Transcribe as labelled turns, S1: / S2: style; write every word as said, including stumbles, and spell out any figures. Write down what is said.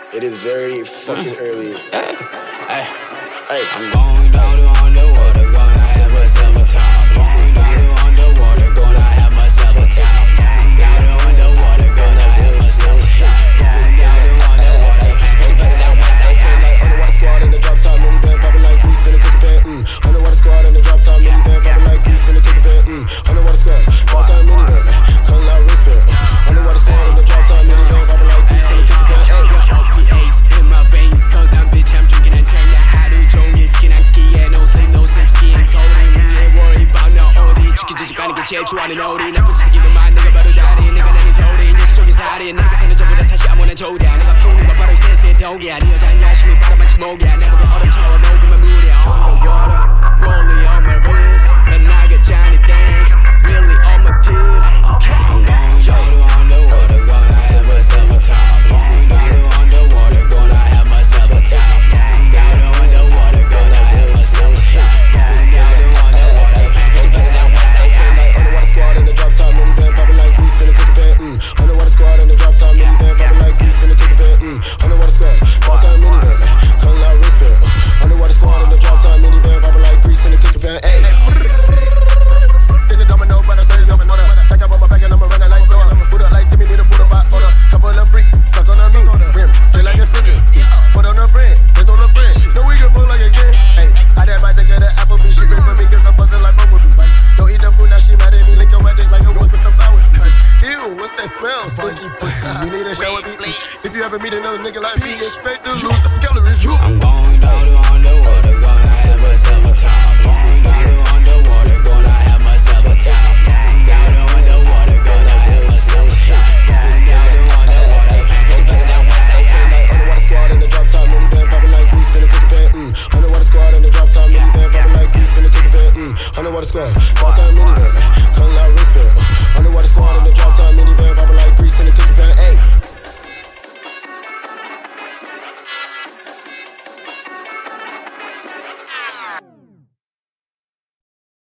S1: It is very fucking early.
S2: Hey, hey,
S1: Hey,
S2: I'm going down to underwater, gonna have myself a time. Going down to underwater, gonna have myself a time. Going down to underwater, gonna have myself a time. Going down to underwater, gonna get it out myself.
S1: Underwater squad in the drop top minivan, popping like grease in the cookie pan. Mm. Underwater squad in the drop top minivan, popping like grease in the cookie pan. Mm. Underwater squad, drop top minivan, cutting out wristband. Underwater squad in the drop top minivan, popping like grease in the cookie pan.
S2: L P H in my veins, cause I'm bitch, I'm drinking and turning that 하루 종일 skin and ski, yeah, no sleep, no sleep, skiing, clothing. We ain't worried about no 어디 지키지지 가는 게 제일 좋아하는 어디. 나쁜 짓이기만 내가 바로 다리, 내가 내린 소리, 녀석 쪽에 살이. 내가 사는 전부 다 사실 아무나 좋다. 내가 푸는 거 바로 쎄쎄 독이야. 네 여자는 열심히 바라만치 목이야. 내 목에 얼음처럼 녹으면 물이야. Underwater, rolling on my wrist, man I got Johnny thing, really on my tip. Okay, I'm going down to underwater, gonna have myself a time. Going down to underwater, gonna have myself a time. Going down to underwater, gonna have myself a time. Going down to underwater, just get it out myself.
S1: Underwater squad in the drop top minivan, popping like grease in the cookie pan. Mm. Underwater squad in the drop top minivan, popping like grease in the cookie pan. Mm. Underwater squad, drop top minivan, cutting out wristband. Underwater squad in the drop top minivan, popping like grease in the cookie pan. Hey. There's a domino, but I say I'm an order. Stack up on my back and I'm a runner like Dora. Put up like Jimmy, need a put up order. Couple of freaks, suck on a me. Rim, feel like a figure. Put on a friend, then on a friend. No, we can pull like a kid. Hey, I dad might take her to Applebee's. She pay for me cause I'm buzzing like Bumblebee. Don't eat the food, now she mad at me. Lick your ass like it was with some flowers. Ew, what's that smell? Stinky pussy. You need a shower, beat me. If you ever meet another nigga like me, expect